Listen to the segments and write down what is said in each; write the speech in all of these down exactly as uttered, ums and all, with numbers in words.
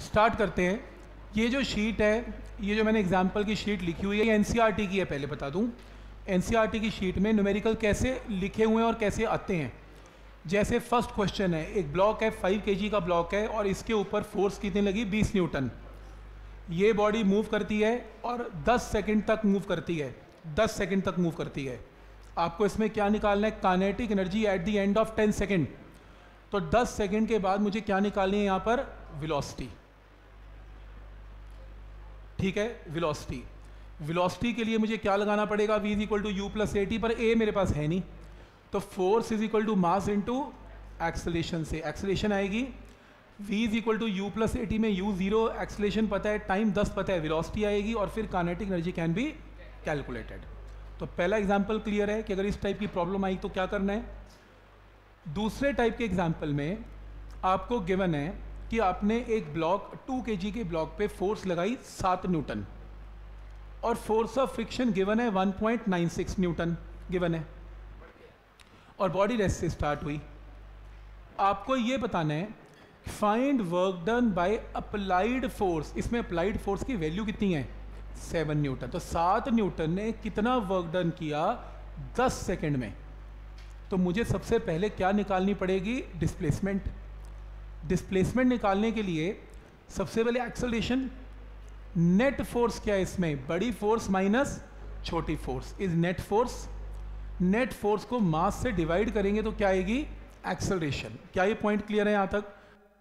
Start करते हैं। ये जो शीट है, ये जो मैंने एग्जाम्पल की शीट लिखी हुई है, ये एनसीईआरटी की है। पहले बता दूं, एनसीईआरटी की शीट में न्यूमेरिकल कैसे लिखे हुए हैं और कैसे आते हैं। जैसे फर्स्ट क्वेश्चन है, एक ब्लॉक है, फाइव केजी का ब्लॉक है और इसके ऊपर फोर्स कितनी लगी, बीस न्यूटन। ये बॉडी मूव करती है और दस सेकंड तक मूव करती है, दस सेकंड तक मूव करती है। आपको इसमें क्या निकालना है, kinetic energy at the end of ten second. तो दस सेकंड के बाद मुझे क्या निकालनी है, यहाँ पर वेलोसिटी। ठीक है, वेलोसिटी। वेलोसिटी के लिए मुझे क्या लगाना पड़ेगा, v is equal to u plus a t, पर a मेरे पास है नहीं, तो force is equal to mass into acceleration से एक्सेलेरेशन आएगी। v is equal to u plus a t में u जीरो, एक्सेलेरेशन पता है, टाइम दस पता है, वेलोसिटी आएगी और फिर kinetic energy can be calculated. तो पहला एग्जांपल क्लियर है कि अगर इस टाइप की प्रॉब्लम आई तो क्या करना है। दूसरे टाइप के एग्जांपल में आपको गिवन है कि आपने एक ब्लॉक टू केजी के ब्लॉक पे फोर्स लगाई सात न्यूटन और फोर्स ऑफ फ्रिक्शन गिवन है one point nine six newton given है और बॉडी रेस्ट से स्टार्ट हुई। आपको ये बताना है find work done by applied force. इसमें अप्लाइड फोर्स की वैल्यू कितनी है, सेवन न्यूटन। तो सात न्यूटन ने कितना वर्क डन किया दस सेकंड में। तो मुझे सबसे पहले क्या निकालनी पड़ेगी, डिस्प्लेसमेंट। डिस्प्लेसमेंट निकालने के लिए सबसे पहले एक्सेलरेशन। नेट फोर्स क्या है इसमें, बड़ी फोर्स माइनस छोटी force is net force. Net force को मास से डिवाइड करेंगे तो क्या आएगी, एक्सेलरेशन। क्या ये पॉइंट क्लियर है यहां तक।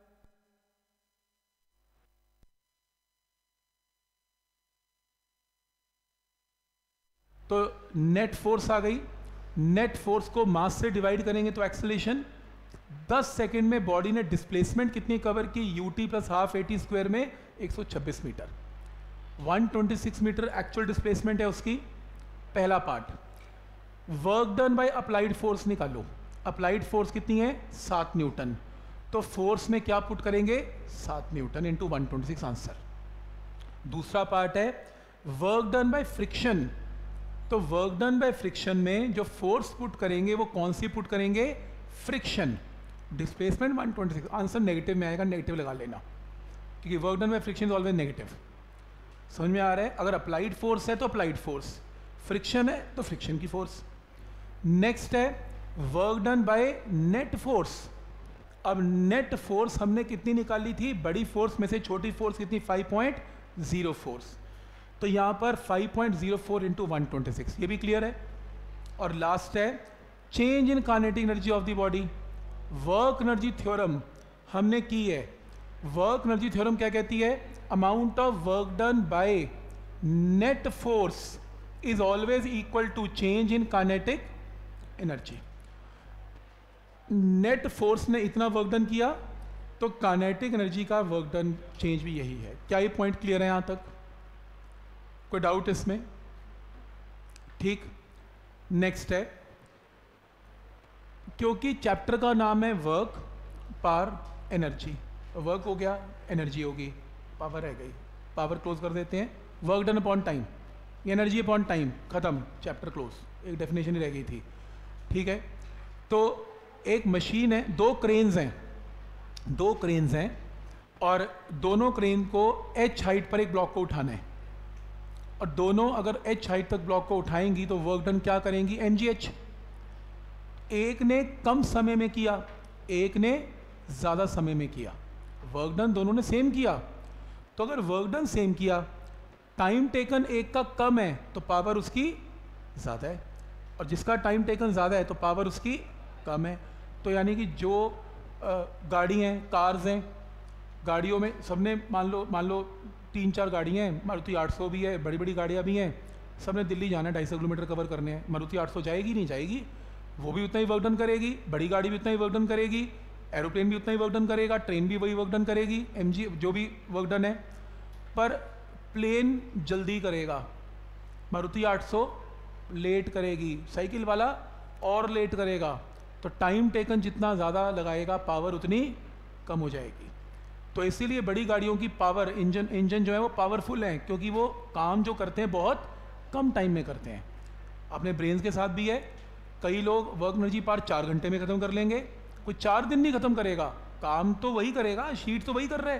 तो नेट फोर्स आ गई, नेट फोर्स को मास से डिवाइड करेंगे तो एक्सेलरेशन। दस सेकंड में बॉडी ने डिस्प्लेसमेंट कितनी कवर की, u t plus half a t square में एक सौ छब्बीस metre, one twenty six metre actual displacement है उसकी। पहला part. Work done by applied force निकालो। अप्लाइड फोर्स कितनी है, सात न्यूटन। तो फोर्स में क्या पुट करेंगे, सात newton into one twenty six answer. दूसरा पार्ट है वर्क डन बाय फ्रिक्शन। तो वर्क डन बाय फ्रिक्शन में जो फोर्स पुट करेंगे वो कौन सी पुट करेंगे, friction. Displacement one twenty six, answer negative में आएगा, नेगेटिव लगा लेना क्योंकि work done by friction is always negative. समझ में आ रहा है। अगर अप्लाइड फोर्स है तो अप्लाइड फोर्स, फ्रिक्शन है तो फ्रिक्शन की फोर्स। नेक्स्ट है work done by net force. अब नेट फोर्स हमने कितनी निकाली थी, बड़ी फोर्स में से छोटी फोर्स कितनी, फाइव पॉइंट जीरो फोर्स। तो यहाँ पर five point zero four into one twenty six, ये भी क्लियर है। और लास्ट है change in kinetic energy of the body. Work energy theorem हमने की है। वर्क एनर्जी थ्योरम क्या कहती है, amount of work done by net force is always equal to change in kinetic energy. Net force ने इतना work done किया तो काइनेटिक एनर्जी का वर्क डन चेंज भी यही है। क्या ये पॉइंट क्लियर है यहां तक, कोई डाउट इसमें। ठीक, नेक्स्ट है, क्योंकि चैप्टर का नाम है वर्क पावर एनर्जी, वर्क हो गया, एनर्जी होगी, पावर रह गई, पावर क्लोज कर देते हैं। Work done upon time, energy upon time, खत्म, चैप्टर क्लोज, एक डेफिनेशन ही रह गई थी। ठीक है, तो एक मशीन है, दो क्रेन्स हैं, दो क्रेन्स हैं और दोनों क्रेन को एच हाइट पर एक ब्लॉक को उठाना है और दोनों अगर एच हाइट तक ब्लॉक को उठाएंगी तो वर्क डन क्या करेंगी, एम जी एच। एक ने कम समय में किया, एक ने ज़्यादा समय में किया, वर्क डन दोनों ने सेम किया। तो अगर वर्क डन सेम किया, टाइम टेकन एक का कम है तो पावर उसकी ज़्यादा है और जिसका टाइम टेकन ज़्यादा है तो पावर उसकी कम है। तो यानी कि जो गाड़ी हैं, कार्स हैं, गाड़ियों में सबने मान लो मान लो तीन चार गाड़ियाँ हैं, मारुति आठ सौ भी है, बड़ी बड़ी गाड़ियाँ भी हैं, सबने दिल्ली जाना है, ढाई सौ किलोमीटर कवर करने हैं। मारुति आठ सौ जाएगी नहीं जाएगी, वो भी उतना ही वर्क डन करेगी, बड़ी गाड़ी भी उतना ही वर्क डन करेगी, एरोप्लेन भी उतना ही वर्क डन करेगा, ट्रेन भी वही वर्क डन करेगी, एमजी जो भी वर्क डन है। पर प्लेन जल्दी करेगा, मारुति आठ सौ लेट करेगी, साइकिल वाला और लेट करेगा। तो टाइम टेकन जितना ज़्यादा लगाएगा पावर उतनी कम हो जाएगी। तो इसीलिए बड़ी गाड़ियों की पावर, इंजन इंजन जो है वो पावरफुल है क्योंकि वो काम जो करते हैं बहुत कम टाइम में करते हैं। अपने ब्रेन्स के साथ भी है, कई लोग वर्क एनर्जी पार्ट चार घंटे में ख़त्म कर लेंगे, कोई चार दिन नहीं ख़त्म करेगा, काम तो वही करेगा, शीट तो वही कर रहा है,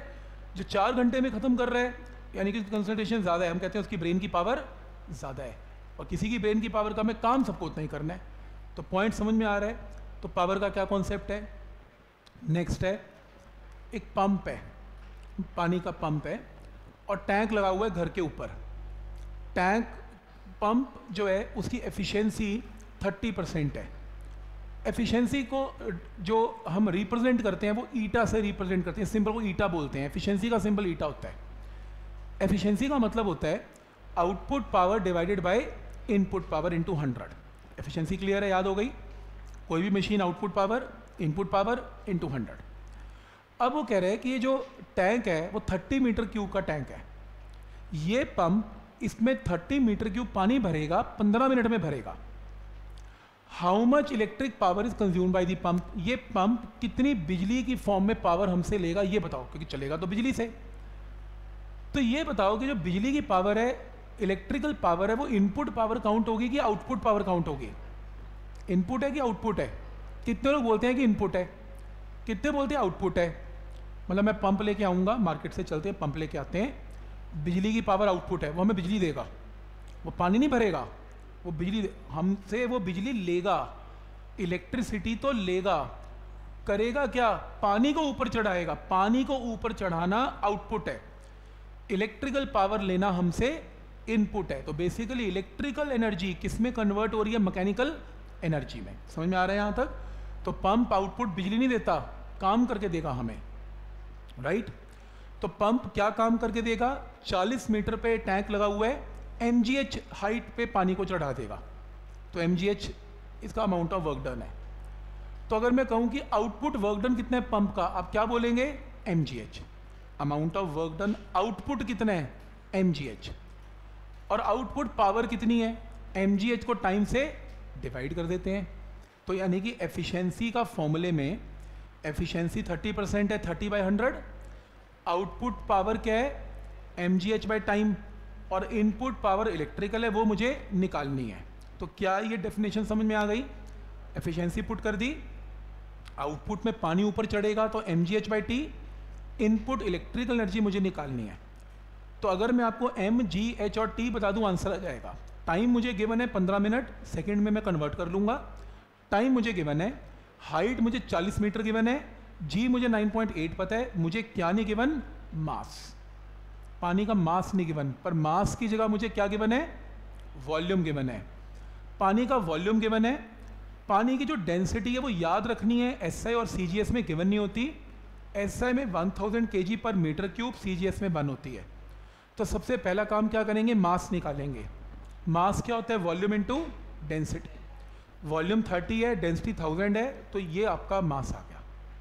जो चार घंटे में ख़त्म कर रहा है यानी कि कंसंट्रेशन ज़्यादा है, हम कहते हैं उसकी ब्रेन की पावर ज़्यादा है, और किसी की ब्रेन की पावर का में काम सबको उतना ही करना है। तो पॉइंट समझ में आ रहा है। तो पावर का क्या कॉन्सेप्ट है। नेक्स्ट है एक पंप है, पानी का पंप है और टैंक लगा हुआ है घर के ऊपर। टैंक पंप जो है उसकी एफिशिएंसी थर्टी परसेंट है। एफिशिएंसी को जो हम रिप्रेजेंट करते हैं वो ईटा से रिप्रेजेंट करते हैं, सिंबल को ईटा बोलते हैं। एफिशिएंसी का सिंबल ईटा होता है। एफिशिएंसी का मतलब होता है output power divided by input power into hundred. Efficiency clear है, याद हो गई। कोई भी machine output power input power into hundred. अब वो कह रहे हैं कि ये जो टैंक है वो थर्टी मीटर क्यूब का टैंक है। ये पंप इसमें थर्टी मीटर क्यूब पानी भरेगा, पंद्रह मिनट में भरेगा। How much electric power is consume by the pump. ये पंप कितनी बिजली की फॉर्म में पावर हमसे लेगा ये बताओ, क्योंकि चलेगा तो बिजली से। तो ये बताओ कि जो बिजली की पावर है, इलेक्ट्रिकल पावर है, वो इनपुट पावर काउंट होगी कि आउटपुट पावर काउंट होगी। इनपुट है कि आउटपुट है। कितने लोग बोलते हैं कि इनपुट है, कितने बोलते हैं आउटपुट है। मतलब मैं पंप लेके आऊँगा, मार्केट से चलते हैं पंप लेके आते हैं, बिजली की पावर आउटपुट है, वो हमें बिजली देगा, वो पानी नहीं भरेगा, वो बिजली हमसे वो बिजली लेगा, इलेक्ट्रिसिटी तो लेगा। करेगा क्या, पानी को ऊपर चढ़ाएगा। पानी को ऊपर चढ़ाना आउटपुट है, इलेक्ट्रिकल पावर लेना हमसे इनपुट है। तो बेसिकली इलेक्ट्रिकल एनर्जी किस में कन्वर्ट हो रही है, मैकेनिकल एनर्जी में। समझ में आ रहा है यहाँ तक। तो पंप आउटपुट बिजली नहीं देता, काम करके देगा हमें, राइट। तो पंप क्या काम करके देगा, चालीस मीटर पे टैंक लगा हुआ है, एमजीएच हाइट पे पानी को चढ़ा देगा। तो एमजीएच इसका अमाउंट ऑफ वर्क डन है। तो अगर मैं कहूँ कि आउटपुट वर्क डन कितना है पंप का, आप क्या बोलेंगे, MGH. Amount of work done output कितना है, एमजीएच। और आउटपुट पावर कितनी है, एमजीएच को टाइम से डिवाइड कर देते हैं। तो यानी कि एफिशिएंसी का फॉर्मूले में एफिशिएंसी थर्टी परसेंट है, thirty by hundred. Output power क्या है, M G H by time, और इनपुट पावर इलेक्ट्रिकल है, वो मुझे निकालनी है। तो क्या ये डेफिनेशन समझ में आ गई। एफिशिएंसी पुट कर दी, आउटपुट में पानी ऊपर चढ़ेगा तो M G H by T, input electrical energy मुझे निकालनी है। तो अगर मैं आपको एम जी एच और टी बता दूं आंसर आ जाएगा। टाइम मुझे गिवन है पंद्रह मिनट, सेकेंड में मैं कन्वर्ट कर लूँगा। टाइम मुझे गिवन है, हाइट मुझे चालीस मीटर गिवन है, जी मुझे नाइन पॉइंट एट पता है, मुझे क्या नहीं गिवन, मास। पानी का मास नहीं गिवन, पर मास की जगह मुझे क्या गिवन है, वॉल्यूम गिवन है। पानी का वॉल्यूम गिवन है। पानी की जो डेंसिटी है वो याद रखनी है, एसआई और सीजीएस में गिवन नहीं होती। एसआई में one thousand KG per metre cube, CGS में वन होती है। तो सबसे पहला काम क्या करेंगे, मास निकालेंगे। मास क्या होता है, volume into density. Volume thirty है, डेंसिटी थाउजेंड है, तो ये आपका मास आ गया।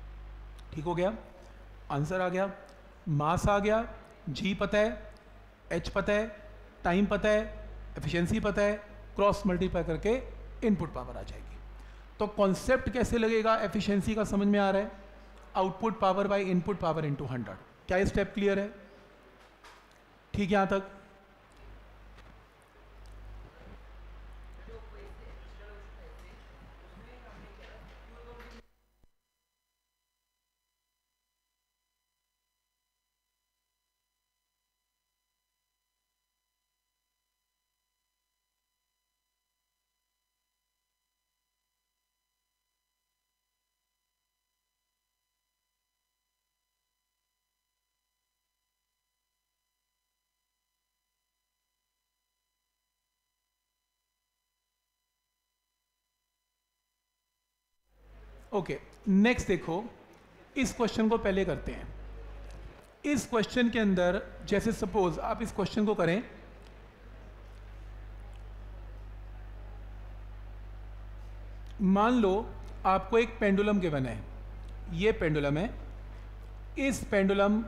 ठीक हो गया, आंसर आ गया। मास आ गया, जी पता है, एच पता है, टाइम पता है, एफिशिएंसी पता है, क्रॉस मल्टीप्लाई करके इनपुट पावर आ जाएगी। तो कॉन्सेप्ट कैसे लगेगा, एफिशिएंसी का समझ में आ रहा है, output power by input power into hundred. क्या ये स्टेप क्लियर है, ठीक है यहाँ तक। ओके नेक्स्ट देखो, इस क्वेश्चन को पहले करते हैं। इस क्वेश्चन के अंदर जैसे सपोज आप इस क्वेश्चन को करें, मान लो आपको एक पेंडुलम गिवन है, ये पेंडुलम है। इस पेंडुलम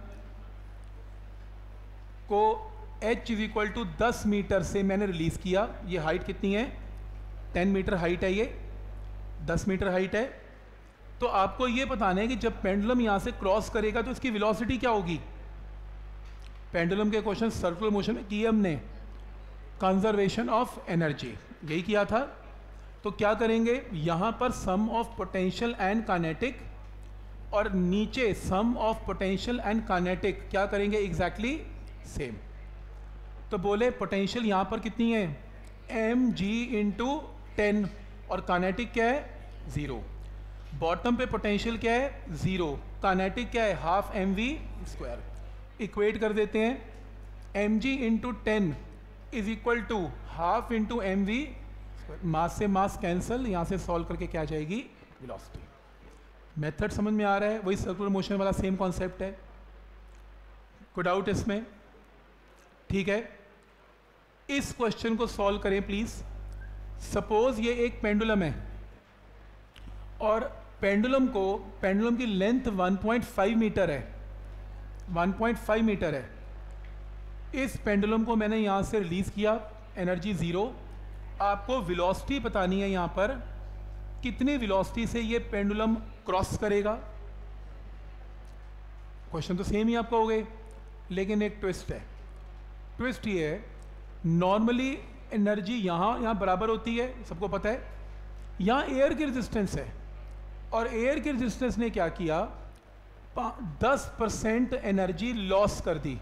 को h इज इक्वल टू दस मीटर से मैंने रिलीज किया। ये हाइट कितनी है, टेन मीटर हाइट है, ये दस मीटर हाइट है। तो आपको ये बताना है कि जब पेंडुलम यहाँ से क्रॉस करेगा तो इसकी वेलोसिटी क्या होगी। पेंडुलम के क्वेश्चन सर्कुलर मोशन में किए हमने, कंजर्वेशन ऑफ एनर्जी यही किया था। तो क्या करेंगे, यहाँ पर sum of potential and kinetic और नीचे sum of potential and kinetic क्या करेंगे एग्जैक्टली सेम। तो बोले पोटेंशियल यहाँ पर कितनी है एम जी इंटू टेन और काइनेटिक क्या है ज़ीरो। बॉटम पे पोटेंशियल क्या है ज़ीरो, काइनेटिक क्या है half M V square. Equate कर देते हैं M G into ten is equal to half into M V, mass से मास कैंसल, यहाँ से सॉल्व करके क्या आ जाएगी वेलोसिटी। मेथड समझ में आ रहा है, वही सर्कुलर मोशन वाला सेम कॉन्सेप्ट है, कोई डाउट इसमें? ठीक है, इस क्वेश्चन को सॉल्व करें प्लीज। सपोज ये एक पेंडुलम है और पेंडुलम को पेंडुलम की length one point five metre है, वन पॉइंट फाइव मीटर है। इस पेंडुलम को मैंने यहाँ से रिलीज किया, एनर्जी ज़ीरो। आपको वेलोसिटी बतानी है यहाँ पर कितनी वेलोसिटी से ये पेंडुलम क्रॉस करेगा। क्वेश्चन तो सेम ही आपका हो गए, लेकिन एक ट्विस्ट है। ट्विस्ट ये है, नॉर्मली एनर्जी यहाँ यहाँ बराबर होती है, सबको पता है। यहाँ एयर की रेजिस्टेंस है और एयर की रेजिस्टेंस ने क्या किया, दस परसेंट एनर्जी लॉस कर दी।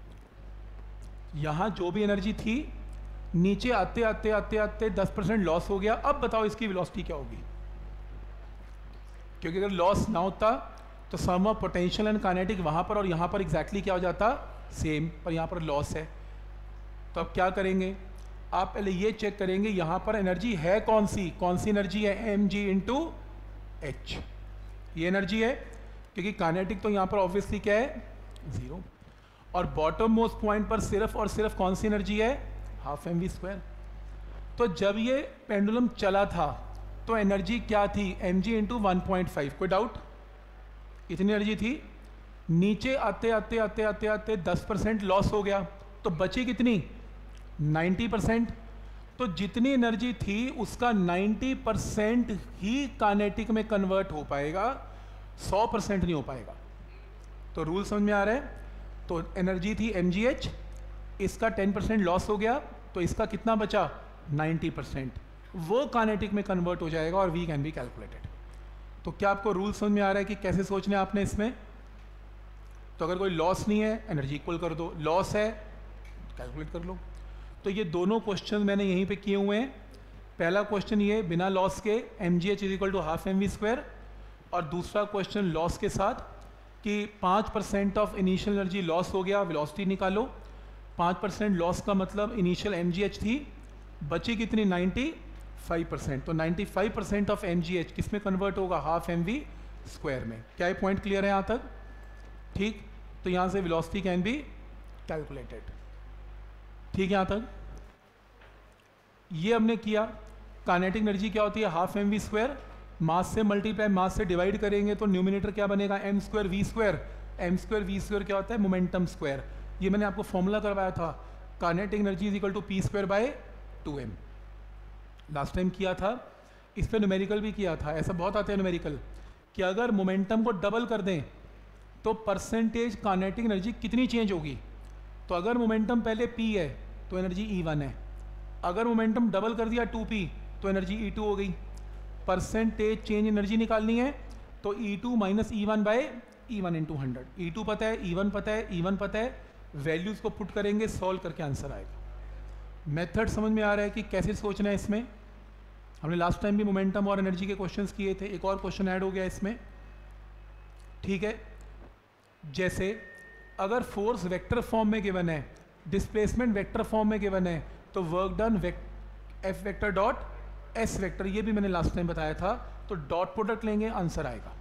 यहाँ जो भी एनर्जी थी नीचे आते आते आते आते दस परसेंट लॉस हो गया। अब बताओ इसकी वेलोसिटी क्या होगी, क्योंकि अगर लॉस ना होता तो sum of potential and kinetic वहाँ पर और यहाँ पर एग्जैक्टली क्या हो जाता सेम, पर यहाँ पर लॉस है। तो अब क्या करेंगे, आप पहले ये चेक करेंगे यहाँ पर एनर्जी है कौन सी, कौन सी एनर्जी है एम जी इंटू एच, ये एनर्जी है, क्योंकि काइनेटिक तो यहाँ पर ऑब्वियसली क्या है ज़ीरो। और बॉटम मोस्ट पॉइंट पर सिर्फ और सिर्फ कौन सी एनर्जी है हाफ एम वी स्क्वायर। तो जब ये पेंडुलम चला था तो एनर्जी क्या थी M G into one point five, कोई डाउट? इतनी एनर्जी थी। नीचे आते आते आते आते आते दस परसेंट लॉस हो गया, तो बची कितनी नाइन्टी परसेंट। तो जितनी एनर्जी थी उसका नाइन्टी परसेंट ही काइनेटिक में कन्वर्ट हो पाएगा, सौ परसेंट नहीं हो पाएगा। तो रूल समझ में आ रहा है। तो एनर्जी थी एम जी एच, इसका टेन परसेंट लॉस हो गया, तो इसका कितना बचा नाइन्टी परसेंट, वो काइनेटिक में कन्वर्ट हो जाएगा और वी कैन बी कैलकुलेटेड। तो क्या आपको रूल समझ में आ रहा है कि कैसे सोचना है आपने इसमें? तो अगर कोई लॉस नहीं है एनर्जी इक्वल कर दो, लॉस है कैलकुलेट कर लो। तो ये दोनों क्वेश्चन मैंने यहीं पे किए हुए हैं। पहला क्वेश्चन ये बिना लॉस के M G H is equal to half M V square, और दूसरा क्वेश्चन लॉस के साथ कि पाँच percent of initial energy loss हो गया, वेलोसिटी निकालो। पाँच परसेंट लॉस का मतलब इनिशियल एम जी एच थी, बची कितनी नाइन्टी फाइव परसेंट। तो ninety five percent of M G H किस में कन्वर्ट होगा हाफ एम वी स्क्वायर में। क्या ये पॉइंट क्लियर है यहाँ तक? ठीक, तो यहाँ से वेलोसिटी कैन बी कैलकुलेटेड। ठीक है यहाँ तक? ये हमने किया। काइनेटिक एनर्जी क्या होती है half M V square, mass से मल्टीप्लाई मास से डिवाइड करेंगे तो न्यूमिनेटर क्या बनेगा M square V square. M square V square क्या होता है मोमेंटम स्क्वायर। ये मैंने आपको फॉर्मूला करवाया था, kinetic energy is equal to P square by two M, last time किया था। इस पर न्यूमेरिकल भी किया था। ऐसा बहुत आता है न्यूमेरिकल कि अगर मोमेंटम को डबल कर दें तो परसेंटेज काइनेटिक एनर्जी कितनी चेंज होगी। तो अगर मोमेंटम पहले p है तो एनर्जी ई वन है, अगर मोमेंटम डबल कर दिया टू पी तो एनर्जी ई टू हो गई। परसेंटेज चेंज एनर्जी निकालनी है तो E two minus E one by E one into hundred. E two पता है, ई वन पता है, ई वन पता है, वैल्यूज़ को पुट करेंगे, सॉल्व करके आंसर आएगा। मेथड समझ में आ रहा है कि कैसे सोचना है इसमें। हमने लास्ट टाइम भी मोमेंटम और एनर्जी के क्वेश्चंस किए थे, एक और क्वेश्चन ऐड हो गया इसमें। ठीक है, जैसे अगर फोर्स वेक्टर फॉर्म में गिवन है, डिस्प्लेसमेंट वेक्टर फॉर्म में गिवन है, तो work done F vector dot S vector, ये भी मैंने लास्ट टाइम बताया था। तो डॉट प्रोडक्ट लेंगे, आंसर आएगा।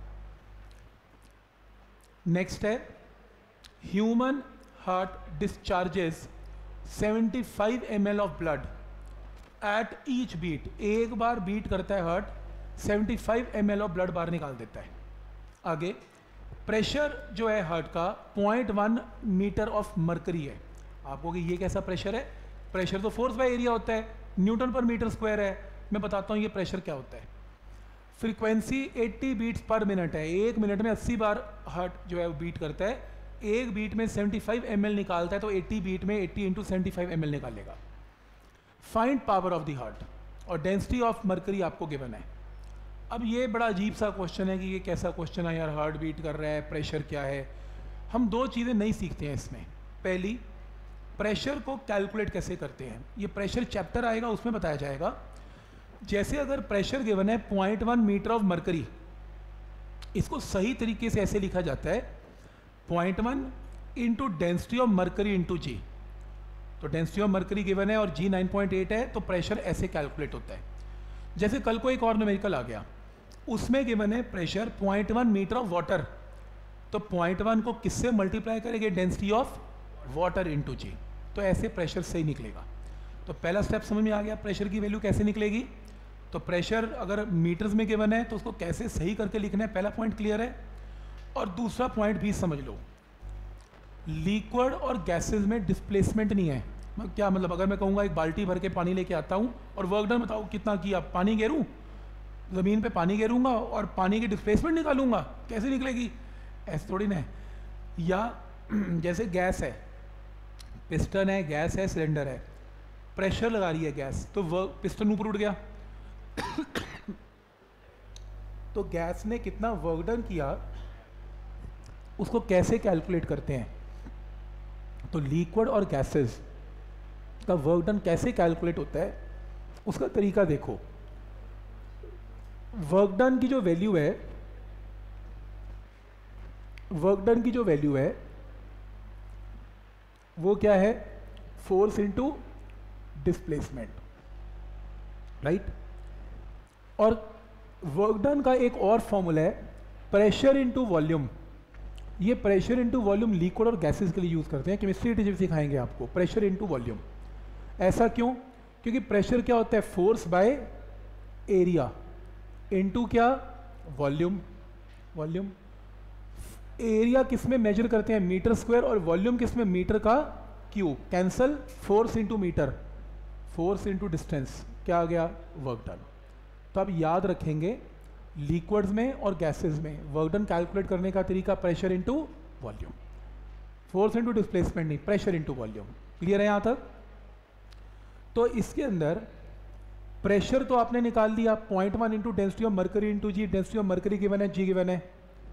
नेक्स्ट है human heart discharges seventy five M L of blood at each beat. एक बार बीट करता है heart, seventy five M L of blood बाहर निकाल देता है। आगे प्रेशर जो है हार्ट का point one metre of mercury है। आपको कि ये कैसा प्रेशर है? प्रेशर तो फोर्स बाय एरिया होता है, न्यूटन पर मीटर स्क्वायर है। मैं बताता हूँ ये प्रेशर क्या होता है। फ्रीक्वेंसी अस्सी बीट्स पर मिनट है, एक मिनट में अस्सी बार हार्ट जो है वो बीट करता है। एक बीट में सेवेंटी फाइव एम एल निकालता है, तो अस्सी बीट में अस्सी into seventy five M L निकालेगा। Find power of the heart, और डेंसिटी ऑफ मरकरी आपको गिवन है। अब ये बड़ा अजीब सा क्वेश्चन है कि ये कैसा क्वेश्चन है यार, हार्ट बीट कर रहा है, प्रेशर क्या है। हम दो चीज़ें नहीं सीखते हैं इसमें। पहली, प्रेशर को कैलकुलेट कैसे करते हैं, ये प्रेशर चैप्टर आएगा उसमें बताया जाएगा। जैसे अगर प्रेशर गिवन है point one metre of mercury, इसको सही तरीके से ऐसे लिखा जाता है point one into density of mercury into G. तो डेंसिटी ऑफ मरकरी गिवन है और जी नाइन पॉइंट एट है, तो प्रेशर ऐसे कैलकुलेट होता है। जैसे कल को एक और न्यूमेरिकल आ गया, उसमें गिवन है pressure point one metre of water, तो पॉइंट वन को किससे मल्टीप्लाई करेंगे, density of water into G. तो ऐसे प्रेशर सही निकलेगा। तो पहला स्टेप समझ में आ गया, प्रेशर की वैल्यू कैसे निकलेगी। तो प्रेशर अगर मीटर्स में गिवन है तो उसको कैसे सही करके लिखना है, पहला पॉइंट क्लियर है। और दूसरा पॉइंट भी समझ लो, लिक्विड और गैसेज में डिस्प्लेसमेंट नहीं है। क्या मतलब, अगर मैं कहूँगा एक बाल्टी भर के पानी लेके आता हूँ और वर्क डन बताओ कितना किया, पानी गेरूँ, ज़मीन पे पानी गेरूँगा और पानी की डिस्प्लेसमेंट निकालूंगा, कैसे निकलेगी, ऐसे थोड़ी ना है। या जैसे गैस है, पिस्टन है, गैस है, सिलेंडर है, प्रेशर लगा रही है गैस, तो वर्क पिस्टन ऊपर उठ गया तो गैस ने कितना वर्क डन किया उसको कैसे कैलकुलेट करते हैं। तो लिक्विड और गैसेस का वर्क डन कैसे कैलकुलेट होता है उसका तरीका देखो। वर्क डन की जो वैल्यू है, वर्क डन की जो वैल्यू है वो क्या है, फोर्स इनटू डिस्प्लेसमेंट, राइट। और वर्क डन का एक और फॉर्मूला है प्रेशर इनटू वॉल्यूम। ये प्रेशर इनटू वॉल्यूम लिक्विड और गैसेस के लिए यूज़ करते हैं, केमिस्ट्री टीचर सिखाएंगे आपको प्रेशर इनटू वॉल्यूम। ऐसा क्यों, क्योंकि प्रेशर क्या होता है, फोर्स बाय एरिया इनटू क्या, वॉल्यूम। वॉल्यूम एरिया किस में मेजर करते हैं, मीटर स्क्वायर, और वॉल्यूम किस में, मीटर का cube. Cancel, force into metre, force into distance, क्या आ गया, वर्क डन। तो आप याद रखेंगे लिक्विड्स में और गैसेस में वर्क डन कैलकुलेट करने का तरीका pressure into volume, force into displacement नहीं, प्रेशर इनटू वॉल्यूम। क्लियर है यहाँ तक। तो इसके अंदर प्रेशर तो आपने निकाल दिया, point one into density of mercury into G, density of mercury given है, जी गिवन है।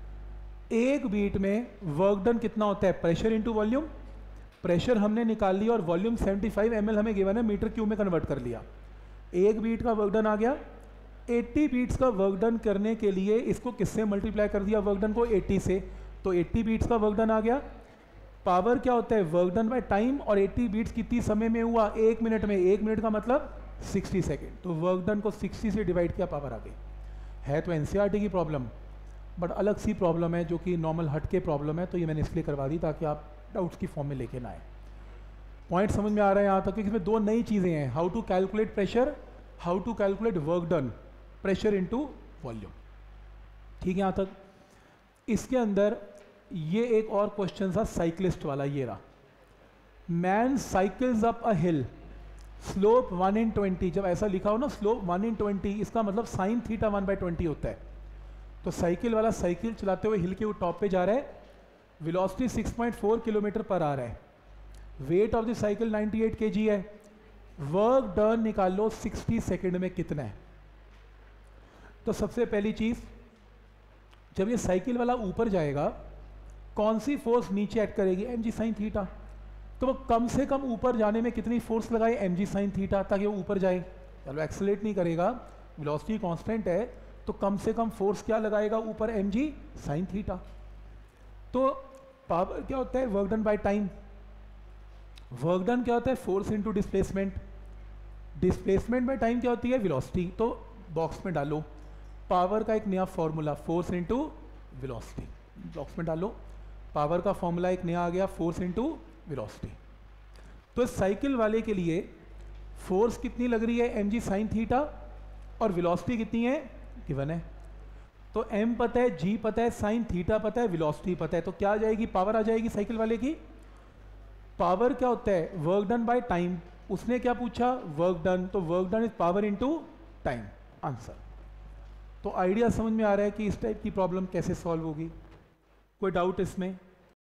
एक बीट में वर्क डन कितना होता है, प्रेशर इनटू वॉल्यूम। प्रेशर हमने निकाल लिया और volume seventy five M L हमें गिवन है, मीटर क्यूब में कन्वर्ट कर लिया। एक बीट का वर्क डन आ गया। अस्सी बीट्स का वर्क डन करने के लिए इसको किससे मल्टीप्लाई कर दिया, वर्क डन को अस्सी से, तो अस्सी बीट्स का वर्क डन आ गया। पावर क्या होता है, वर्क डन बाय टाइम, और अस्सी बीट्स कितनी समय में हुआ, एक मिनट में। एक मिनट का मतलब साठ सेकेंड, तो वर्क डन को साठ से डिवाइड किया, पावर आ गई। है तो एनसीईआरटी की प्रॉब्लम, बट अलग सी प्रॉब्लम है जो कि नॉर्मल हट के प्रॉब्लम है, तो ये मैंने इसलिए करवा दी ताकि आप डाउट्स की फॉर्म में लेके ना आए। पॉइंट समझ में आ रहा है यहाँ तक कि इसमें दो नई चीज़ें हैं, how to calculate pressure, how to calculate work done, pressure into volume. ठीक है यहाँ तक। इसके अंदर ये एक और क्वेश्चन था साइक्लिस्ट वाला, ये रहा, man cycles up a hill, slope one in twenty. जब ऐसा लिखा हो ना स्लोप वन इन ट्वेंटी, इसका मतलब sine theta one by twenty होता है। तो साइकिल वाला साइकिल चलाते हुए हिल के टॉप पे जा रहा है, velocity six point four kilometre पर आ रहा है, weight of the cycle ninety eight KG है, वर्क डन निकाल लो साठ सेकंड में कितना है। तो सबसे पहली चीज, जब ये साइकिल वाला ऊपर जाएगा कौन सी फोर्स नीचे एक्ट करेगी, एम जी साइन थीटा। तो वो कम से कम ऊपर जाने में कितनी फोर्स लगाए, एम जी साइन थीटा, ताकि वो ऊपर जाए। चलो एक्सेलरेट नहीं करेगा, वेलोसिटी कांस्टेंट है, तो कम से कम फोर्स क्या लगाएगा ऊपर, एम जी साइन थीटा। तो पावर क्या होता है, work done by time. Work done क्या होता है, force into displacement. Displacement by time क्या होती है, वेलोसिटी। तो बॉक्स में डालो पावर का एक नया formula, force into velocity, box में डालो। पावर का फॉर्मूला एक नया आ गया, फोर्स इनटू वेलोसिटी। तो साइकिल वाले के लिए फोर्स कितनी लग रही है, एम जी साइन थीटा, और वेलोसिटी कितनी है, गिवन है। तो एम पता है, जी पता है, साइन थीटा पता है, वेलोसिटी पता है, तो क्या आ जाएगी, पावर आ जाएगी साइकिल वाले की। पावर क्या होता है, वर्क डन बाय टाइम। उसने क्या पूछा, वर्क डन, तो work done is power into time, answer. तो आइडिया समझ में आ रहा है कि इस टाइप की प्रॉब्लम कैसे सॉल्व होगी। कोई डाउट इसमें?